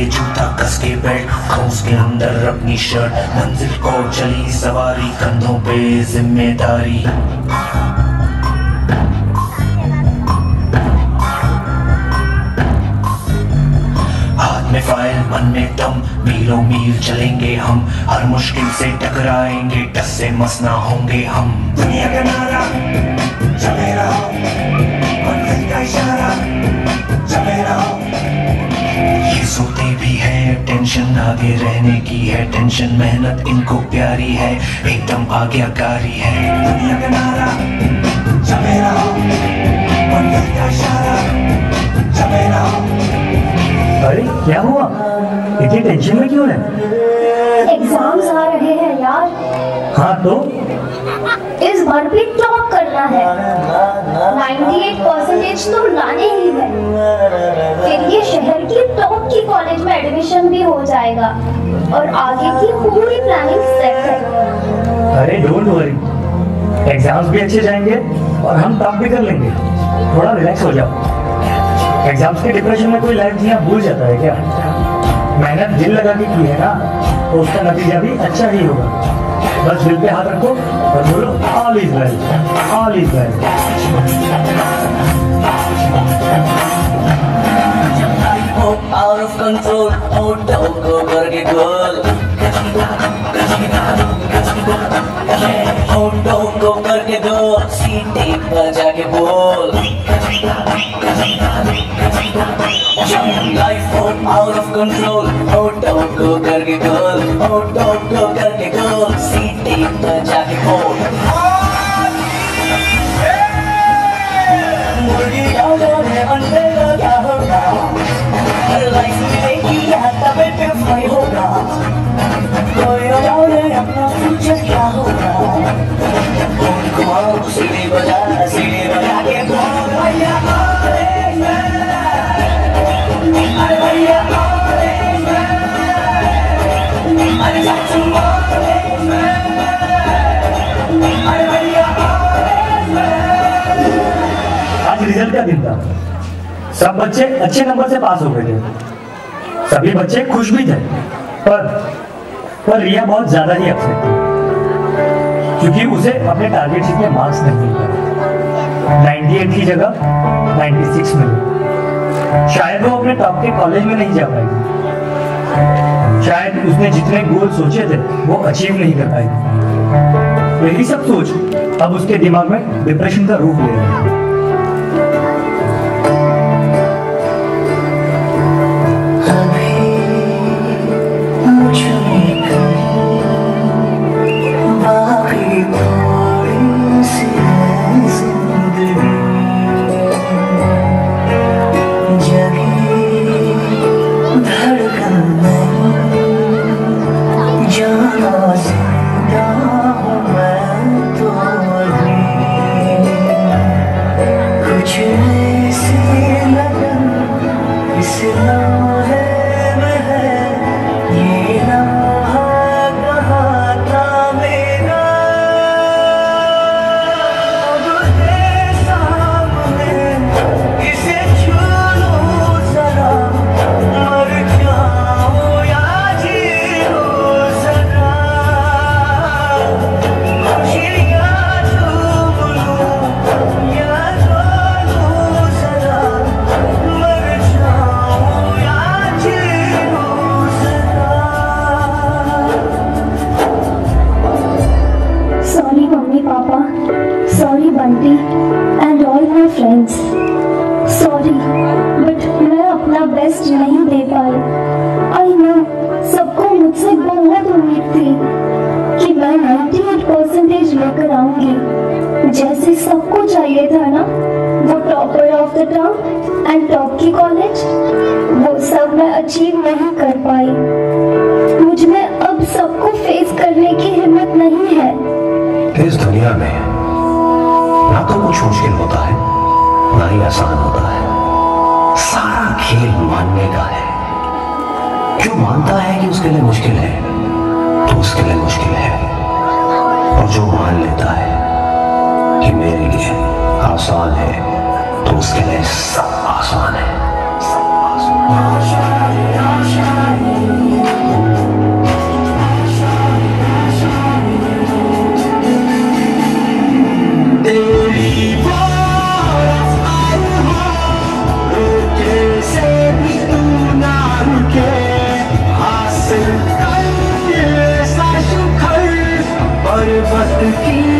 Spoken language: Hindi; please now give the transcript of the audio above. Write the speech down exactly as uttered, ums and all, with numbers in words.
के जूता कस के बेल्ट, हाउस के अंदर अपनी शर्ट, मंजिल को चली सवारी, कंधों पे जिम्मेदारी। हाथ में फाइल मन में दम, मीलों मील चलेंगे हम, हर मुश्किल से टकराएंगे, टस से मस ना होंगे हम। दुनिया का नारा चले रहो, मंजिल का इशारा चले रहो। ये सोते भी है, टेंशन आगे रहने की है, टेंशन मेहनत इनको प्यारी है, एकदम आज्ञाकारी है। दुनिया का नारा चले रहो, मंजिल का इशारा चले रहो। अरे क्या हुआ, इतनी टेंशन में क्यों है? एग्जाम्स आ रहे हैं यार। हाँ तो इस बार भी टॉप करना है, अट्ठानवे परसेंटेज तो लाने ही है, फिर ये शहर की टॉप की कॉलेज में एडमिशन भी हो जाएगा और आगे की पूरी प्लानिंग सेट है। अरे डोंट वरी, एग्जाम्स भी अच्छे जाएंगे और हम टॉप भी कर लेंगे। थोड़ा रिलैक्स हो जाओ। एग्जाम्स के डिप्रेशन में कोई लाइफ जीना भूल जाता है क्या? मेहनत दिल लगा के की है ना, तो उसका नतीजा भी अच्छा ही होगा। बस दिल पे हाथ रखो और बोलो all is well, all is well. Out of control, out को करके गोल, आउट को करके गोल, सीटी पर जाके बोल। Life out of control, out को करके गोल, आउट को करके गोल, सीटी पर जाके बोल। मुर्गी आगे में अंधेरा क्या होगा, हर लाइफ मिलेगी या तबे पे फ्राई होगा, कोई जाने अपना फ्यूचर क्या होगा। घुमाओ सीढ़ी बजा, सीढ़ी बजा के बोल भैया कॉलेज में, अरे भैया कॉलेज में, अरे चाचू कॉलेज में, अरे भैया कॉलेज में। आज रिजल्ट का दिन था, सब बच्चे अच्छे नंबर से पास हो गए थे, सभी बच्चे खुश भी थे, पर पर रिया बहुत ज्यादा ही अपसेट थी क्योंकि उसे अपने टारगेट शीट में मार्क्स नहीं मिल पाए। अट्ठानवे की जगह छियानवे मिले। शायद वो अपने टॉप के कॉलेज में नहीं जा पाएगी, शायद उसने जितने गोल सोचे थे वो अचीव नहीं कर पाएगी। यही सब सोच अब उसके दिमाग में डिप्रेशन का रूप ले रहा है। and all my friends. Sorry, but मैं अपना बेस्ट नहीं दे पाई। I know, सबको मुझसे बहुत उम्मीद थी कि मैं अट्ठानवे परसेंटेज लेकर आऊंगी, जैसे सबको चाहिए था ना, वो topper of the town and top की कॉलेज, वो सब मैं अचीव नहीं कर पाई। मुझ में अब सबको फेस करने की हिम्मत नहीं है। इस दुनिया में ना तो कुछ मुश्किल होता है ना ही आसान होता है, सारा खेल मानने का है। जो मानता है कि उसके लिए मुश्किल है तो उसके लिए मुश्किल है, और जो मान लेता है कि मेरे लिए आसान है तो उसके लिए सब आसान है। सब आसान है। करती